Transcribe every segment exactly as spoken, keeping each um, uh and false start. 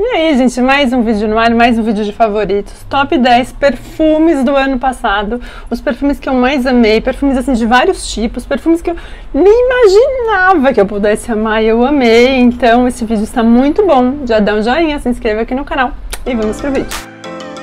E aí, gente, mais um vídeo no ar, mais um vídeo de favoritos. Top dez perfumes do ano passado. Os perfumes que eu mais amei, perfumes assim de vários tipos, perfumes que eu nem imaginava que eu pudesse amar e eu amei. Então esse vídeo está muito bom. Já dá um joinha, se inscreva aqui no canal e vamos pro vídeo.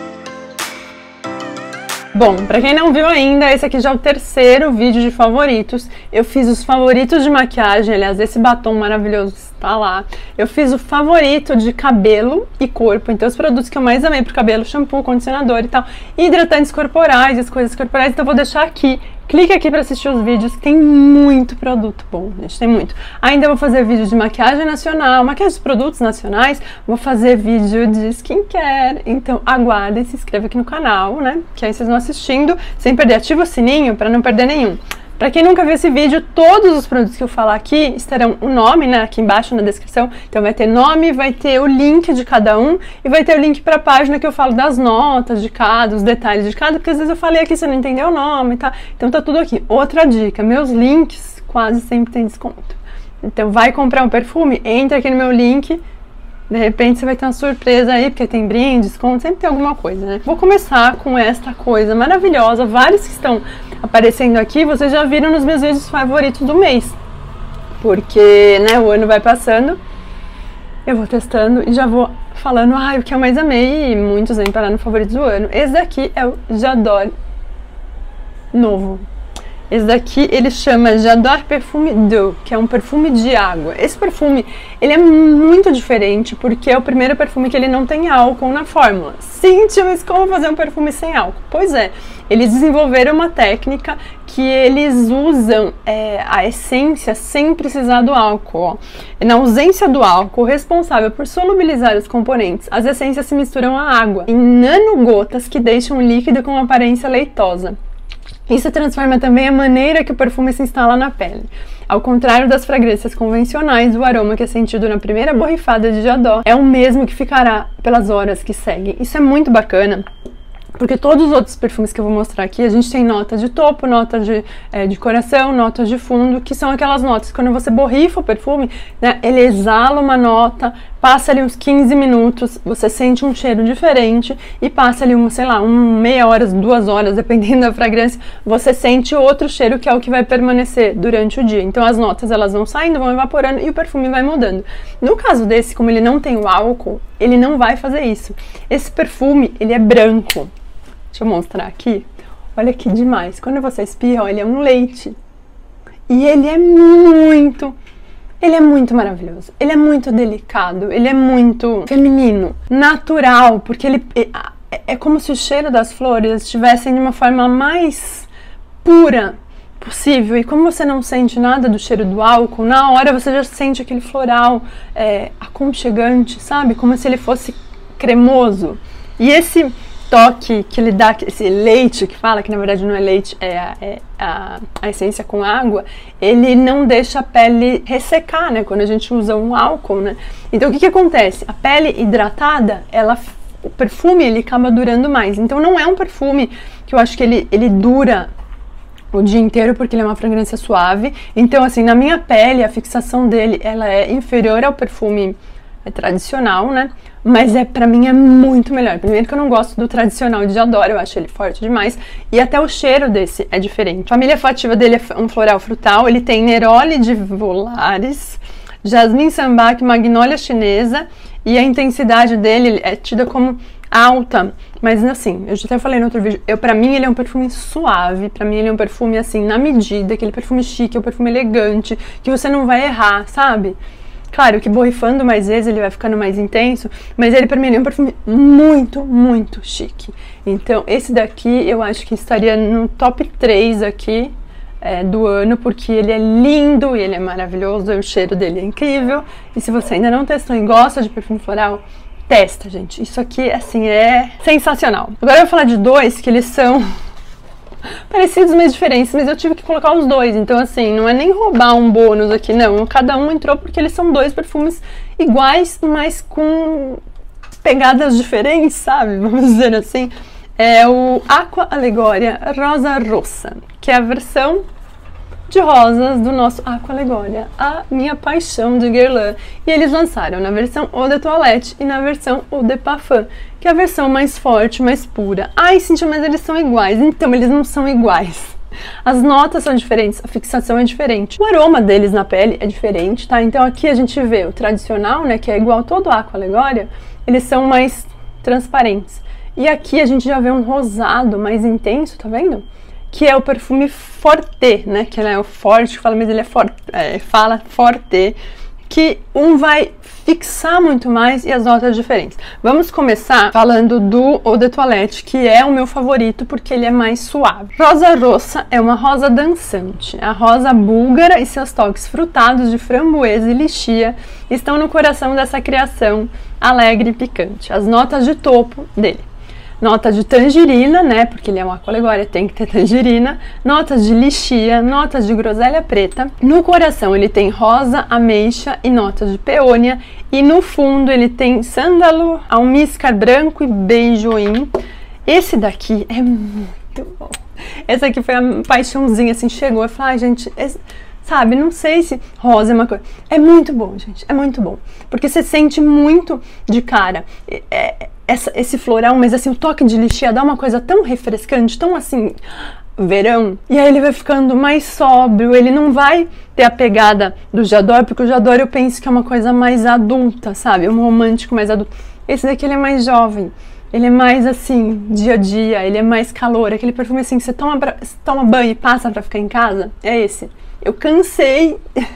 Bom, pra quem não viu ainda, esse aqui já é o terceiro vídeo de favoritos. Eu fiz os favoritos de maquiagem, aliás, esse batom maravilhoso está lá. Eu fiz o favorito de cabelo e corpo, então os produtos que eu mais amei pro cabelo, shampoo, condicionador e tal, hidratantes corporais, as coisas corporais, então eu vou deixar aqui. Clique aqui para assistir os vídeos, que tem muito produto bom, gente, tem muito. Ainda vou fazer vídeo de maquiagem nacional, maquiagem de produtos nacionais, vou fazer vídeo de skincare, então aguardem, se inscreva aqui no canal, né, que aí vocês vão assistindo, sem perder, ativa o sininho para não perder nenhum. Para quem nunca viu esse vídeo, todos os produtos que eu falar aqui estarão o nome, né, aqui embaixo na descrição. Então vai ter nome, vai ter o link de cada um e vai ter o link para a página que eu falo das notas de cada, os detalhes de cada, porque às vezes eu falei aqui, você não entendeu o nome, tá? Então tá tudo aqui. Outra dica, meus links quase sempre tem desconto. Então vai comprar um perfume, entra aqui no meu link. De repente você vai ter uma surpresa aí, porque tem brinde, desconto, sempre tem alguma coisa, né? Vou começar com esta coisa maravilhosa, vários que estão aparecendo aqui, vocês já viram nos meus vídeos favoritos do mês. Porque, né, o ano vai passando, eu vou testando e já vou falando, ah, o que eu mais amei, e muitos vêm parar no favorito do ano. Esse daqui é o J'adore novo. Esse daqui ele chama J'adore Perfume d'Eau, que é um perfume de água. Esse perfume, ele é muito diferente porque é o primeiro perfume que ele não tem álcool na fórmula. Cíntia, mas como fazer um perfume sem álcool? Pois é, eles desenvolveram uma técnica que eles usam é, a essência sem precisar do álcool. Ó. Na ausência do álcool, responsável por solubilizar os componentes, as essências se misturam à água em nanogotas que deixam o líquido com uma aparência leitosa. Isso transforma também a maneira que o perfume se instala na pele. Ao contrário das fragrâncias convencionais, o aroma que é sentido na primeira borrifada de J'adore é o mesmo que ficará pelas horas que seguem. Isso é muito bacana, porque todos os outros perfumes que eu vou mostrar aqui, a gente tem notas de topo, notas de, é, de coração, notas de fundo, que são aquelas notas que quando você borrifa o perfume, né, ele exala uma nota, passa ali uns quinze minutos, você sente um cheiro diferente e passa ali, um, sei lá, um meia hora, duas horas, dependendo da fragrância, você sente outro cheiro que é o que vai permanecer durante o dia. Então as notas elas vão saindo, vão evaporando e o perfume vai mudando. No caso desse, como ele não tem o álcool, ele não vai fazer isso. Esse perfume, ele é branco. Deixa eu mostrar aqui. Olha que demais. Quando você espirra, ó, ele é um leite. E ele é muito... Ele é muito maravilhoso. Ele é muito delicado. Ele é muito feminino. Natural. Porque ele... É, é como se o cheiro das flores estivessem de uma forma mais pura possível. E como você não sente nada do cheiro do álcool, na hora você já sente aquele floral é, aconchegante, sabe? Como se ele fosse cremoso. E esse... toque que ele dá, esse leite que fala, que na verdade não é leite, é, a, é a, a essência com água, ele não deixa a pele ressecar, né, quando a gente usa um álcool, né. Então o que que acontece? A pele hidratada, ela, o perfume ele acaba durando mais, então não é um perfume que eu acho que ele, ele dura o dia inteiro, porque ele é uma fragrância suave. Então assim, na minha pele, a fixação dele, ela é inferior ao perfume é tradicional, né? Mas é, pra mim é muito melhor. Primeiro que eu não gosto do tradicional de J'adore, eu acho ele forte demais. E até o cheiro desse é diferente. A família fativa dele é um floral frutal. Ele tem Neroli de Volaris, Jasmim Sambac, Magnólia chinesa. E a intensidade dele é tida como alta. Mas assim, eu já até falei no outro vídeo, eu, pra mim ele é um perfume suave. Pra mim ele é um perfume assim, na medida. Aquele perfume chique, é um perfume elegante, que você não vai errar, sabe? Claro que borrifando mais vezes ele vai ficando mais intenso, mas ele pra mim é um perfume muito, muito chique. Então esse daqui eu acho que estaria no top três aqui é, do ano, porque ele é lindo e ele é maravilhoso, o cheiro dele é incrível. E se você ainda não testou e gosta de perfume floral, testa, gente. Isso aqui, assim, é sensacional. Agora eu vou falar de dois que eles são... parecidos, mas diferentes, mas eu tive que colocar os dois, então assim, não é nem roubar um bônus aqui, não, cada um entrou porque eles são dois perfumes iguais, mas com pegadas diferentes, sabe, vamos dizer assim. É o Aqua Allegoria Rosa Rossa, que é a versão de rosas do nosso Aqua Legoria, a minha paixão de Guerlain. E eles lançaram na versão Eau de Toilette e na versão Eau de Parfum, que é a versão mais forte, mais pura. Ai, Cíntia, mas eles são iguais. Então, eles não são iguais. As notas são diferentes, a fixação é diferente. O aroma deles na pele é diferente, tá? Então aqui a gente vê o tradicional, né, que é igual todo Aqua Legoria, eles são mais transparentes. E aqui a gente já vê um rosado mais intenso, tá vendo? Que é o perfume Forte, né? Que é o forte, fala, mas ele é forte, é, fala Forte, que um vai fixar muito mais e as notas diferentes. Vamos começar falando do Eau de Toilette, que é o meu favorito porque ele é mais suave. Rosa Rossa é uma rosa dançante. A rosa búlgara e seus toques frutados de framboesa e lichia estão no coração dessa criação alegre e picante. As notas de topo dele: nota de tangerina, né, porque ele é uma Aqua Legoria, tem que ter tangerina, notas de lichia, notas de groselha preta. No coração ele tem rosa, ameixa e notas de peônia, e no fundo ele tem sândalo, almíscar branco e benjoim. Esse daqui é muito bom. Esse aqui foi a paixãozinha, assim, chegou e falou, ai, gente, esse... sabe, não sei se rosa é uma coisa. É muito bom, gente, é muito bom. Porque você sente muito de cara é, essa, esse floral, mas assim, o toque de lichia dá uma coisa tão refrescante, tão assim, verão. E aí ele vai ficando mais sóbrio, ele não vai ter a pegada do J'adore, porque o J'adore eu penso que é uma coisa mais adulta, sabe? Um romântico mais adulto. Esse daqui ele é mais jovem. Ele é mais assim, dia a dia, ele é mais calor. Aquele perfume assim, que você toma, pra, toma banho e passa pra ficar em casa, é esse. Eu cansei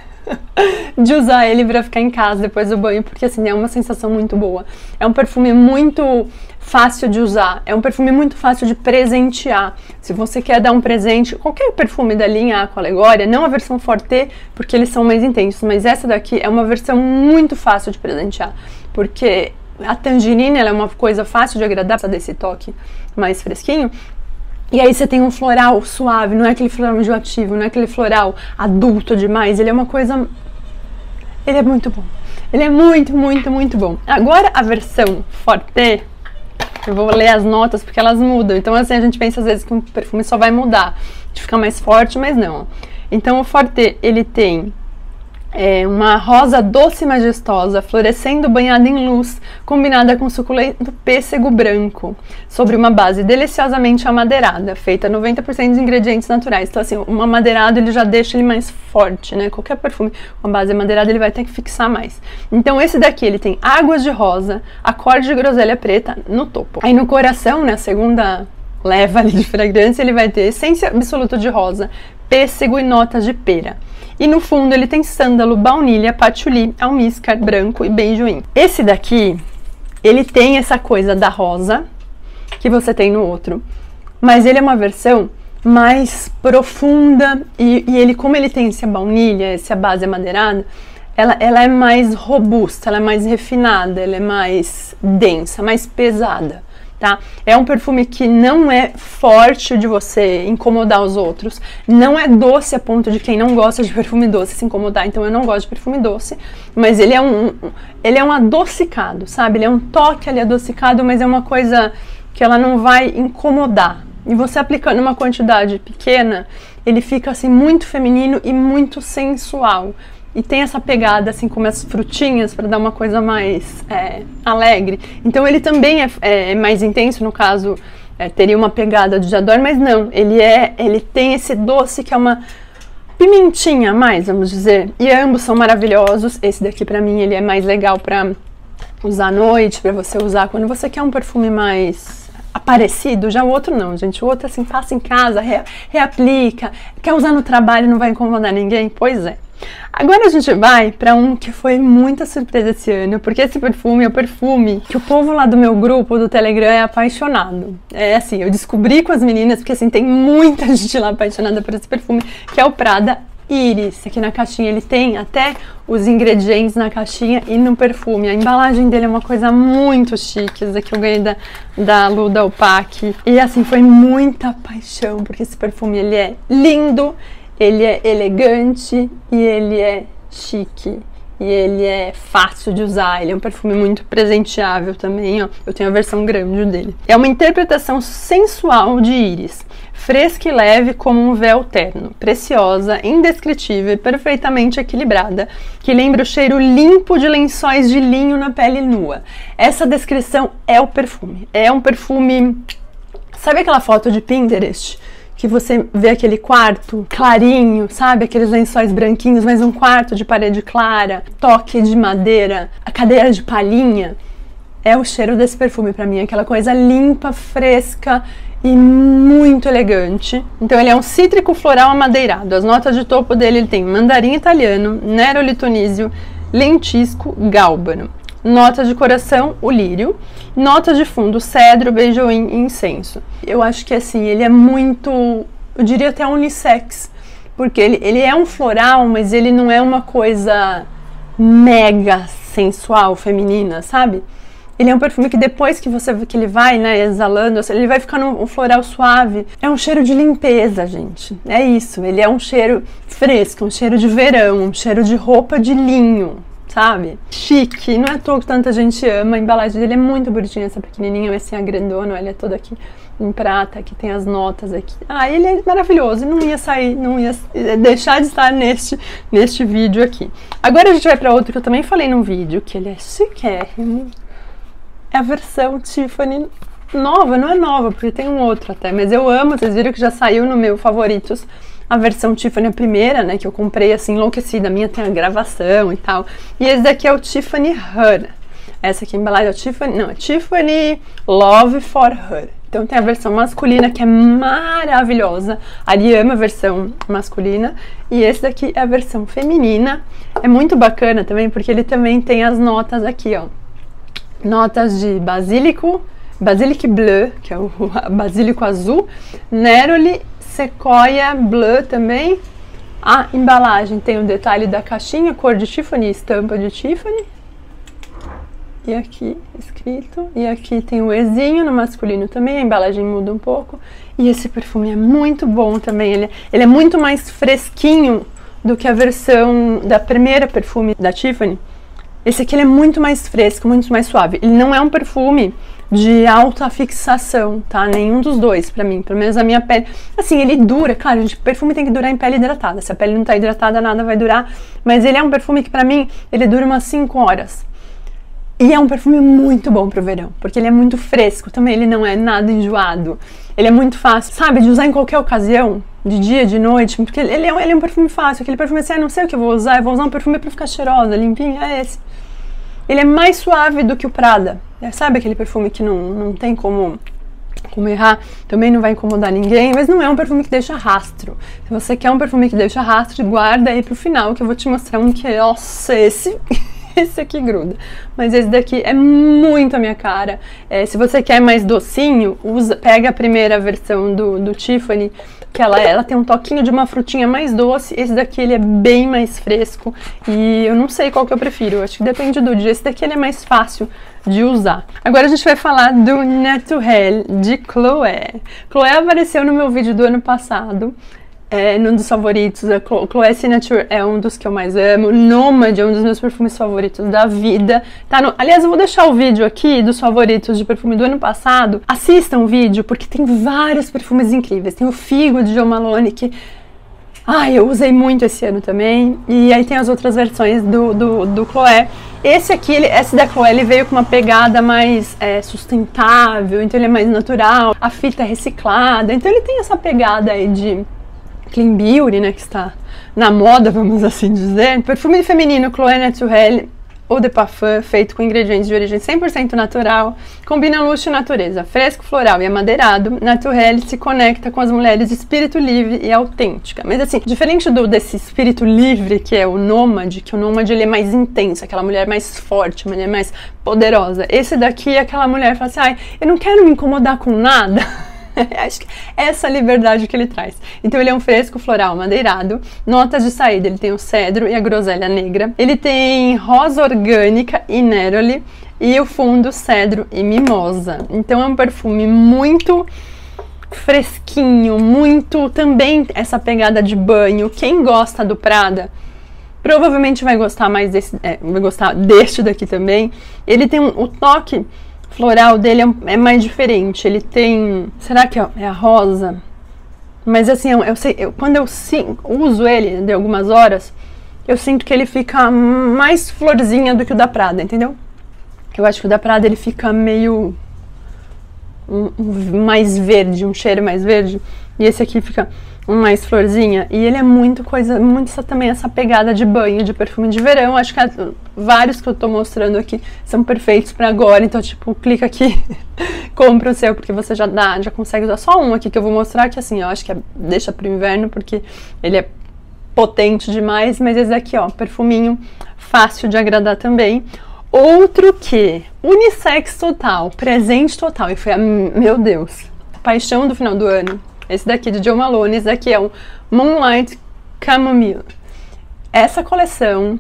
de usar ele pra ficar em casa depois do banho, porque assim, é uma sensação muito boa. É um perfume muito fácil de usar, é um perfume muito fácil de presentear. Se você quer dar um presente, qualquer perfume da linha Aqua Legoria, não a versão Forte, porque eles são mais intensos, mas essa daqui é uma versão muito fácil de presentear, porque a tangerina ela é uma coisa fácil de agradar, desse toque mais fresquinho. E aí você tem um floral suave, não é aquele floral enjoativo, não é aquele floral adulto demais, ele é uma coisa... Ele é muito bom. Ele é muito, muito, muito bom. Agora a versão Forte, eu vou ler as notas porque elas mudam. Então assim, a gente pensa às vezes que um perfume só vai mudar, de ficar mais forte, mas não. Então o Forte, ele tem... É uma rosa doce e majestosa, florescendo banhada em luz, combinada com suculento pêssego branco, sobre uma base deliciosamente amadeirada, feita noventa por cento de ingredientes naturais. Então assim, um amadeirado ele já deixa ele mais forte, né? Qualquer perfume com base amadeirada ele vai ter que fixar mais. Então esse daqui ele tem águas de rosa, acorde de groselha preta no topo. Aí no coração, né, a segunda leva ali de fragrância, ele vai ter essência absoluta de rosa, pêssego e notas de pera. E no fundo ele tem sândalo, baunilha, patchouli, almíscar branco e benjoim. Esse daqui, ele tem essa coisa da rosa, que você tem no outro, mas ele é uma versão mais profunda e, e ele, como ele tem essa baunilha, essa base amadeirada, ela, ela é mais robusta, ela é mais refinada, ela é mais densa, mais pesada. Tá? É um perfume que não é forte de você incomodar os outros, não é doce a ponto de quem não gosta de perfume doce se incomodar, então eu não gosto de perfume doce, mas ele é um, ele é um adocicado, sabe? Ele é um toque ali adocicado, mas é uma coisa que ela não vai incomodar. E você aplicando uma quantidade pequena, ele fica assim muito feminino e muito sensual. E tem essa pegada, assim, como as frutinhas, para dar uma coisa mais é, alegre. Então ele também é, é mais intenso, no caso, é, teria uma pegada de J'adore, mas não, ele, é, ele tem esse doce que é uma pimentinha a mais, vamos dizer. E ambos são maravilhosos. Esse daqui, pra mim, ele é mais legal pra usar à noite, pra você usar quando você quer um perfume mais aparecido. Já o outro não, gente. O outro, assim, passa em casa, re, reaplica, quer usar no trabalho, não vai incomodar ninguém? Pois é. Agora a gente vai para um que foi muita surpresa esse ano, porque esse perfume é o perfume que o povo lá do meu grupo do Telegram é apaixonado. É assim, eu descobri com as meninas, porque assim, tem muita gente lá apaixonada por esse perfume, que é o Prada Iris. Aqui na caixinha ele tem até os ingredientes na caixinha e no perfume. A embalagem dele é uma coisa muito chique. Esse aqui eu ganhei da, da Luda Opaque. E assim, foi muita paixão, porque esse perfume ele é lindo, ele é elegante e ele é chique. E ele é fácil de usar, ele é um perfume muito presenteável também, ó. Eu tenho a versão grande dele. É uma interpretação sensual de Iris, Fresca e leve como um véu terno, preciosa, indescritível e perfeitamente equilibrada, que lembra o cheiro limpo de lençóis de linho na pele nua. Essa descrição é o perfume. É um perfume... Sabe aquela foto de Pinterest? Que você vê aquele quarto clarinho, sabe? Aqueles lençóis branquinhos, mas um quarto de parede clara, toque de madeira, a cadeira de palhinha. É o cheiro desse perfume pra mim, aquela coisa limpa, fresca e muito elegante. Então ele é um cítrico floral amadeirado. As notas de topo dele ele tem mandarim italiano, neroli tunísio, lentisco, gálbano. Nota de coração, o lírio. Nota de fundo, cedro, beijoim e incenso. Eu acho que assim, ele é muito, eu diria até unissex, porque ele, ele é um floral, mas ele não é uma coisa mega sensual, feminina, sabe? Ele é um perfume que depois que você que ele vai, né, exalando, ele vai ficando um floral suave. É um cheiro de limpeza, gente. É isso, ele é um cheiro fresco, um cheiro de verão, um cheiro de roupa de linho, sabe? Chique, não é à toa que tanta gente ama. A embalagem dele é muito bonitinha, essa pequenininha, esse é a grandona, ele é todo aqui em prata, aqui tem as notas aqui. Ah, ele é maravilhoso, não ia sair, não ia deixar de estar neste, neste vídeo aqui. Agora a gente vai para outro que eu também falei num vídeo, que ele é chiquérrimo. É a versão Tiffany nova, não é nova, porque tem um outro até, mas eu amo, vocês viram que já saiu no meu favoritos, a versão Tiffany, a primeira, né, que eu comprei assim, enlouquecida, a minha tem a gravação e tal, e esse daqui é o Tiffany Her, essa aqui a embalagem é o Tiffany, não, é Tiffany Love for Her, então tem a versão masculina que é maravilhosa, a Ari ama a versão masculina, e esse daqui é a versão feminina, é muito bacana também, porque ele também tem as notas aqui, ó, notas de basílico, basilic bleu, que é o basílico azul, neroli, sequoia bleu também. A embalagem tem o detalhe da caixinha, cor de Tiffany, estampa de Tiffany. E aqui escrito, e aqui tem o Ezinho no masculino também, a embalagem muda um pouco. E esse perfume é muito bom também, ele, ele é muito mais fresquinho do que a versão da primeira perfume da Tiffany. Esse aqui ele é muito mais fresco, muito mais suave. Ele não é um perfume de alta fixação, tá? Nenhum dos dois, pra mim. Pelo menos a minha pele... Assim, ele dura, claro, gente, perfume tem que durar em pele hidratada. Se a pele não tá hidratada, nada vai durar. Mas ele é um perfume que, pra mim, ele dura umas cinco horas. E é um perfume muito bom pro verão, porque ele é muito fresco também, ele não é nada enjoado. Ele é muito fácil, sabe, de usar em qualquer ocasião, de dia, de noite, porque ele é, ele é um perfume fácil, aquele perfume assim, ah, não sei o que eu vou usar, eu vou usar um perfume pra ficar cheirosa, limpinha, é esse. Ele é mais suave do que o Prada, sabe aquele perfume que não, não tem como, como errar, também não vai incomodar ninguém, mas não é um perfume que deixa rastro. Se você quer um perfume que deixa rastro, guarda aí pro final, que eu vou te mostrar um que é, nossa, esse... Esse aqui gruda, mas esse daqui é muito a minha cara. É, se você quer mais docinho, usa, pega a primeira versão do, do Tiffany, que ela, ela tem um toquinho de uma frutinha mais doce. Esse daqui ele é bem mais fresco e eu não sei qual que eu prefiro, eu acho que depende do dia. Esse daqui ele é mais fácil de usar. Agora a gente vai falar do Naturel de Chloé. Chloé apareceu no meu vídeo do ano passado. É, num dos favoritos, a Chloé Signature é um dos que eu mais amo, Nomad é um dos meus perfumes favoritos da vida, tá no... Aliás, eu vou deixar o vídeo aqui dos favoritos de perfume do ano passado, assistam o vídeo, porque tem vários perfumes incríveis, tem o Figo de Jo Malone, que ai, eu usei muito esse ano também, e aí tem as outras versões do, do, do Chloé. Esse aqui, ele, esse da Chloé, ele veio com uma pegada mais é, sustentável, então ele é mais natural, a fita é reciclada, então ele tem essa pegada aí de Clean Beauty, né, que está na moda, vamos assim dizer. Perfume feminino Chloé Naturel Eau de Parfum, feito com ingredientes de origem cem por cento natural, combina luxo e natureza, fresco, floral e amadeirado. Naturel se conecta com as mulheres de espírito livre e autêntica. Mas assim, diferente do desse espírito livre, que é o nômade, que o nômade ele é mais intenso, aquela mulher mais forte, uma mulher mais poderosa. Esse daqui é aquela mulher que fala assim, ai, eu não quero me incomodar com nada. Acho que é essa liberdade que ele traz. Então ele é um fresco floral madeirado. Notas de saída, ele tem o cedro e a groselha negra. Ele tem rosa orgânica e neroli. E o fundo cedro e mimosa. Então é um perfume muito fresquinho, muito também essa pegada de banho. Quem gosta do Prada provavelmente vai gostar mais desse, é, vai gostar deste daqui também. Ele tem um, o toque floral dele é, é mais diferente, ele tem, será que é a rosa? Mas assim, eu, eu sei, eu, quando eu sim, uso ele de algumas horas, eu sinto que ele fica mais florzinha do que o da Prada, entendeu? Eu acho que o da Prada ele fica meio um, um, mais verde, um cheiro mais verde. E esse aqui fica um mais florzinha. E ele é muito coisa, muito essa, também essa pegada de banho, de perfume de verão. Acho que há, vários que eu tô mostrando aqui são perfeitos pra agora. Então, tipo, clica aqui, compra o seu, porque você já dá, já consegue usar só um aqui que eu vou mostrar, que assim, eu acho que é, deixa pro inverno, porque ele é potente demais. Mas esse aqui, ó, perfuminho fácil de agradar também. Outro que, unissex total, presente total, e foi a, meu Deus, paixão do final do ano. Esse daqui de Jo Malone, esse daqui é o Moonlight Chamomile. Essa coleção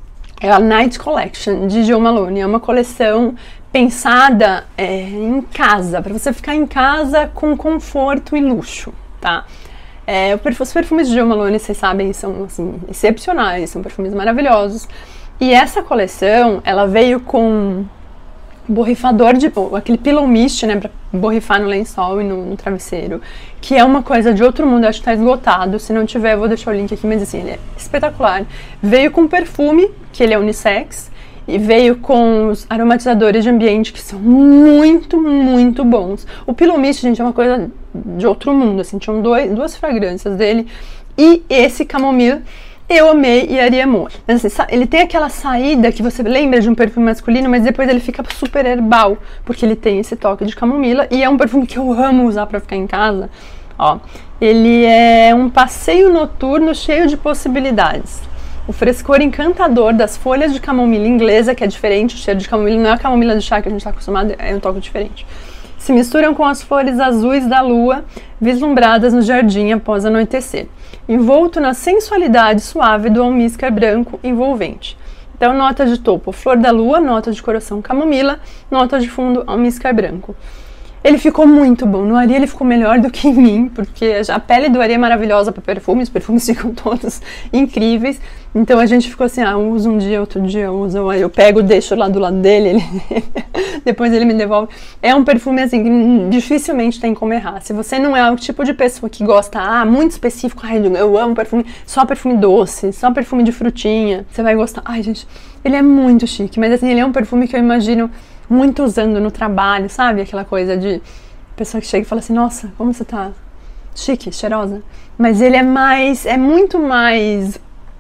é a Night Collection de Jo Malone, é uma coleção pensada é, em casa, para você ficar em casa com conforto e luxo, tá? É, os perfumes de Jo Malone, vocês sabem, são assim, excepcionais, são perfumes maravilhosos. E essa coleção, ela veio com borrifador de... aquele pillow mist, né, pra borrifar no lençol e no, no travesseiro, que é uma coisa de outro mundo, acho que tá esgotado. Se não tiver, eu vou deixar o link aqui, mas assim, ele é espetacular. Veio com perfume, que ele é unissex, e veio com os aromatizadores de ambiente, que são muito, muito bons. O pillow mist, gente, é uma coisa de outro mundo, assim, tinham dois, duas fragrâncias dele, e esse camomile eu amei e Ari amou. Mas assim, ele tem aquela saída que você lembra de um perfume masculino, mas depois ele fica super herbal, porque ele tem esse toque de camomila, e é um perfume que eu amo usar pra ficar em casa. Ó, ele é um passeio noturno cheio de possibilidades. O frescor encantador das folhas de camomila inglesa, que é diferente, o cheiro de camomila não é a camomila de chá que a gente tá acostumado, é um toque diferente. Se misturam com as flores azuis da lua, vislumbradas no jardim após anoitecer, envolto na sensualidade suave do almíscar branco envolvente. Então, nota de topo, flor da lua, nota de coração, camomila, nota de fundo, almíscar branco. Ele ficou muito bom. No Ari ele ficou melhor do que em mim, porque a pele do Ari é maravilhosa para perfumes, os perfumes ficam todos incríveis. Então a gente ficou assim, ah, usa um dia, outro dia eu uso, eu pego, deixo lá do lado dele, ele depois ele me devolve. É um perfume assim, que dificilmente tem como errar. Se você não é o tipo de pessoa que gosta, ah, muito específico, ai, eu amo perfume, só perfume doce, só perfume de frutinha, você vai gostar. Ai, gente, ele é muito chique, mas assim, ele é um perfume que eu imagino muito usando no trabalho, sabe? Aquela coisa de pessoa que chega e fala assim, nossa, como você tá chique, cheirosa. Mas ele é mais, é muito mais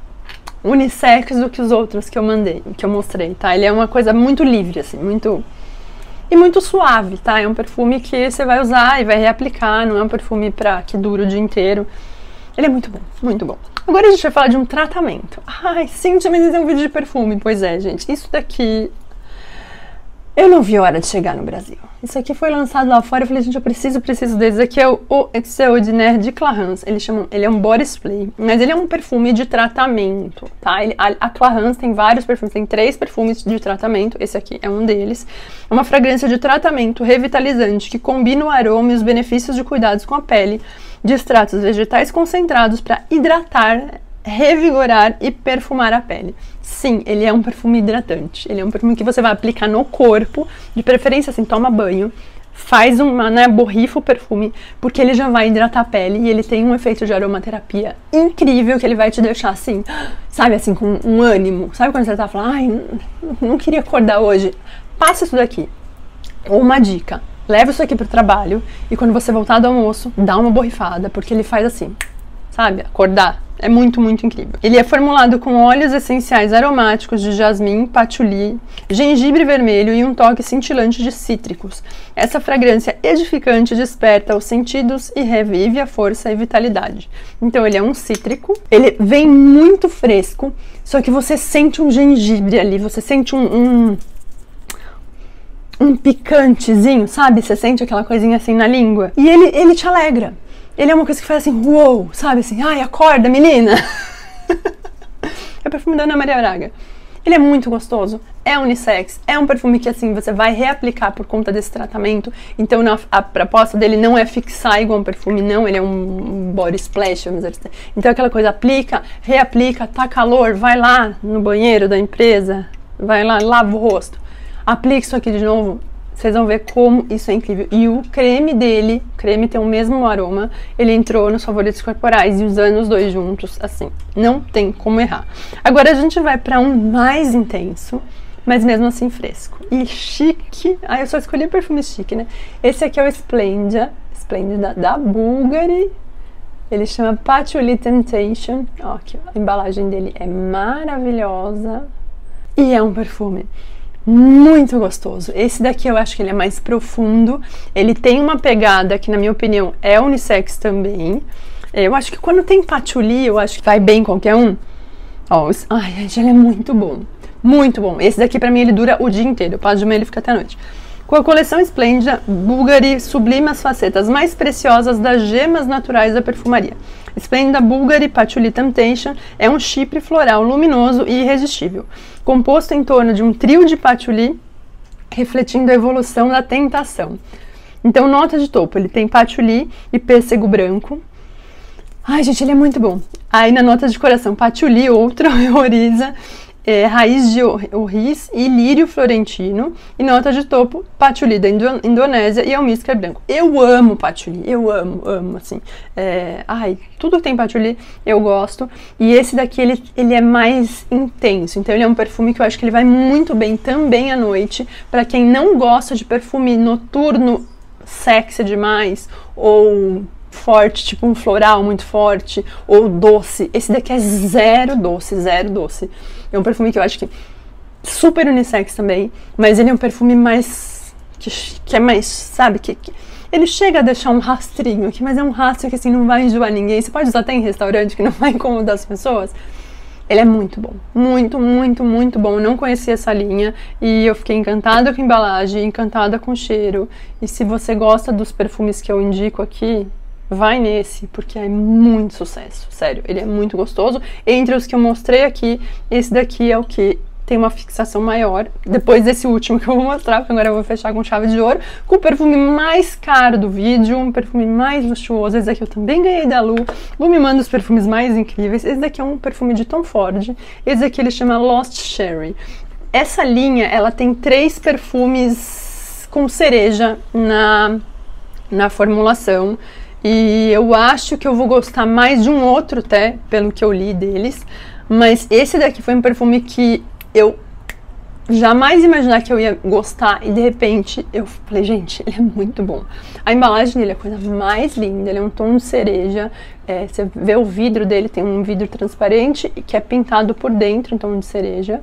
unissex do que os outros que eu mandei, que eu mostrei, tá? Ele é uma coisa muito livre, assim, muito... e muito suave, tá? É um perfume que você vai usar e vai reaplicar, não é um perfume pra que dura o dia inteiro. Ele é muito bom, muito bom. Agora a gente vai falar de um tratamento. Ai, Cíntia, mas esse é um vídeo de perfume. Pois é, gente, isso daqui... eu não vi a hora de chegar no Brasil. Isso aqui foi lançado lá fora, eu falei, gente, eu preciso, preciso desse. Aqui é o Eau Extraordinaire de Clarins. Ele, chama, ele é um body spray, mas ele é um perfume de tratamento, tá? Ele, a, a Clarins tem vários perfumes, tem três perfumes de tratamento, esse aqui é um deles. É uma fragrância de tratamento revitalizante que combina o aroma e os benefícios de cuidados com a pele, de extratos vegetais concentrados para hidratar, revigorar e perfumar a pele. Sim, ele é um perfume hidratante. Ele é um perfume que você vai aplicar no corpo, de preferência assim, toma banho, faz uma, né, borrifa o perfume, porque ele já vai hidratar a pele e ele tem um efeito de aromaterapia incrível que ele vai te deixar assim, sabe, assim, com um ânimo. Sabe quando você tá falando, ai, não, não queria acordar hoje? Passa isso daqui. Ou uma dica, leva isso aqui pro trabalho e quando você voltar do almoço, dá uma borrifada, porque ele faz assim, sabe, acordar. É muito, muito incrível. Ele é formulado com óleos essenciais aromáticos de jasmim, patchouli, gengibre vermelho e um toque cintilante de cítricos. Essa fragrância edificante desperta os sentidos e revive a força e vitalidade. Então ele é um cítrico, ele vem muito fresco, só que você sente um gengibre ali, você sente um... um um picantezinho, sabe? Você sente aquela coisinha assim na língua. E ele, ele te alegra. Ele é uma coisa que faz assim, uou, sabe? Assim, ai, acorda, menina! É o perfume da Ana Maria Braga. Ele é muito gostoso, é unissex, é um perfume que assim, você vai reaplicar por conta desse tratamento. Então na, a proposta dele não é fixar igual um perfume, não, ele é um body splash, vamos dizer assim. Então aquela coisa, aplica, reaplica, tá calor, vai lá no banheiro da empresa, vai lá, lava o rosto. Aplique isso aqui de novo, Vocês vão ver como isso é incrível. E o creme dele, o creme tem o mesmo aroma, ele entrou nos favoritos corporais e usando os dois juntos, assim, não tem como errar. Agora a gente vai para um mais intenso, mas mesmo assim fresco. E chique. Ah, eu só escolhi perfume chique, né? Esse aqui é o Splendia, Splendida da Bulgari. Ele chama Patchouli Temptation. Ó, aqui, a embalagem dele é maravilhosa. E é um perfume muito gostoso. Esse daqui eu acho que ele é mais profundo. Ele tem uma pegada que, na minha opinião, é unissex também. Eu acho que quando tem patchouli, eu acho que vai bem qualquer um. Ó, esse... ai, gente, ele é muito bom. Muito bom. Esse daqui, pra mim, ele dura o dia inteiro. Eu passo de manhã e ele fica até a noite. Com a coleção Splendida, Bulgari sublima as facetas mais preciosas das gemas naturais da perfumaria. Splendida Bulgari Patchouli Temptation é um chipre floral luminoso e irresistível, composto em torno de um trio de patchouli, refletindo a evolução da tentação. Então, nota de topo, ele tem patchouli e pêssego branco. Ai, gente, ele é muito bom. Aí, na nota de coração, patchouli, outro, oriza, É, raiz de orris e lírio florentino, e nota de topo, patchouli da Indo Indonésia e almíscar branco. Eu amo patchouli, eu amo, amo, assim. É, ai, tudo que tem patchouli eu gosto, e esse daqui ele, ele é mais intenso, então ele é um perfume que eu acho que ele vai muito bem também à noite, para quem não gosta de perfume noturno sexy demais, ou forte, tipo um floral muito forte, ou doce. Esse daqui é zero doce, zero doce. É um perfume que eu acho que super unissex também, mas ele é um perfume mais, que, que é mais, sabe, que, que ele chega a deixar um rastrinho aqui, mas é um rastro que assim não vai enjoar ninguém. Você pode usar até em restaurante que não vai incomodar as pessoas. Ele é muito bom, muito, muito, muito bom. Eu não conhecia essa linha e eu fiquei encantada com a embalagem, encantada com o cheiro. E se você gosta dos perfumes que eu indico aqui, vai nesse, porque é muito sucesso, sério, ele é muito gostoso. Entre os que eu mostrei aqui, esse daqui é o que tem uma fixação maior, depois desse último que eu vou mostrar, porque agora eu vou fechar com chave de ouro, com o perfume mais caro do vídeo, um perfume mais luxuoso. Esse daqui eu também ganhei da Lu. Lu me manda os perfumes mais incríveis. Esse daqui é um perfume de Tom Ford, esse daqui ele chama Lost Cherry. Essa linha, ela tem três perfumes com cereja na, na formulação, e eu acho que eu vou gostar mais de um outro até, pelo que eu li deles. Mas esse daqui foi um perfume que eu jamais imaginar que eu ia gostar. E de repente eu falei, gente, ele é muito bom. A embalagem dele é a coisa mais linda, ele é um tom de cereja. É, você vê o vidro dele, tem um vidro transparente que é pintado por dentro, um tom de cereja.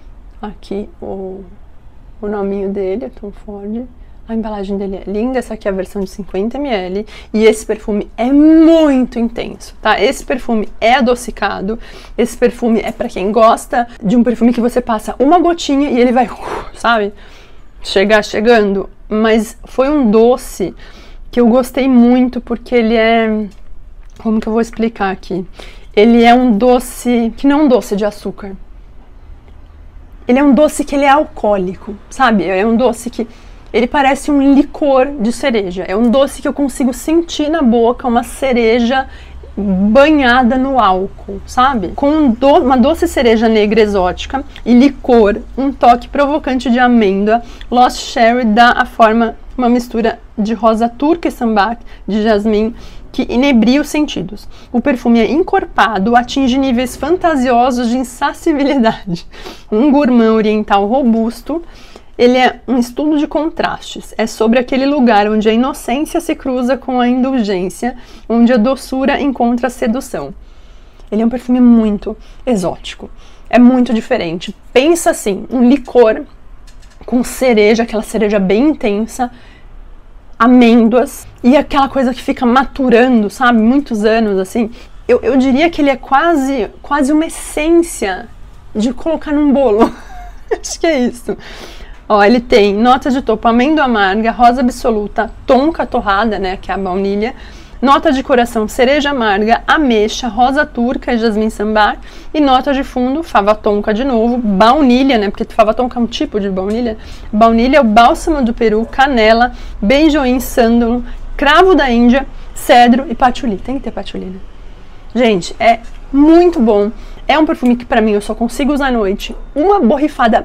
Aqui o, o nominho dele, é Tom Ford. A embalagem dele é linda, essa aqui é a versão de cinquenta mililitros, e esse perfume é muito intenso, tá? Esse perfume é adocicado, esse perfume é pra quem gosta de um perfume que você passa uma gotinha e ele vai, sabe, chegar chegando. Mas foi um doce que eu gostei muito, porque ele é, como que eu vou explicar aqui? Ele é um doce que não é um doce de açúcar. Ele é um doce que ele é alcoólico, sabe? É um doce que ele parece um licor de cereja. É um doce que eu consigo sentir na boca, uma cereja banhada no álcool, sabe? Com um do, uma doce cereja negra exótica e licor, um toque provocante de amêndoa. Lost Cherry dá a forma, uma mistura de rosa turca e sambac, de jasmim, que inebria os sentidos. O perfume é encorpado, atinge níveis fantasiosos de insaciabilidade. Um gourmand oriental robusto. Ele é um estudo de contrastes, é sobre aquele lugar onde a inocência se cruza com a indulgência, onde a doçura encontra a sedução. Ele é um perfume muito exótico, é muito diferente. Pensa assim, um licor com cereja, aquela cereja bem intensa, amêndoas, e aquela coisa que fica maturando, sabe, muitos anos, assim. Eu, eu diria que ele é quase, quase uma essência de colocar num bolo. Acho que é isso. Ó, ele tem nota de topo amêndoa amarga, rosa absoluta, tonka torrada, né, que é a baunilha, nota de coração cereja amarga, ameixa, rosa turca e jasmim sambar, e nota de fundo fava tonka de novo, baunilha, né, porque fava tonka é um tipo de baunilha, baunilha, o bálsamo do Peru, canela, benjoim, sândalo, cravo da Índia, cedro e patchouli. Tem que ter patchouli, né? Gente, é muito bom. É um perfume que pra mim eu só consigo usar à noite. Uma borrifada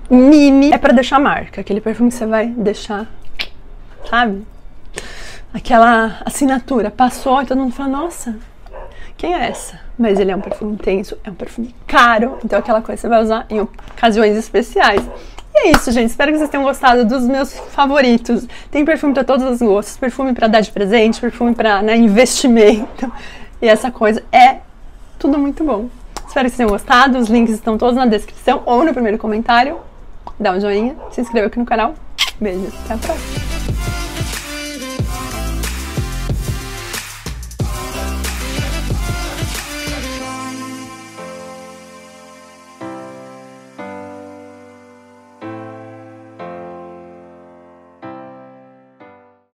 Mimi é pra deixar marca, aquele perfume que você vai deixar, sabe? Aquela assinatura, passou e todo mundo fala, nossa, quem é essa? Mas ele é um perfume intenso, é um perfume caro, então aquela coisa você vai usar em ocasiões especiais. E é isso, gente, espero que vocês tenham gostado dos meus favoritos. Tem perfume pra todos os gostos, perfume pra dar de presente, perfume pra, né, investimento, e essa coisa é tudo muito bom. Espero que vocês tenham gostado, os links estão todos na descrição ou no primeiro comentário. Dá um joinha, se inscreva aqui no canal. Beijos, até a próxima!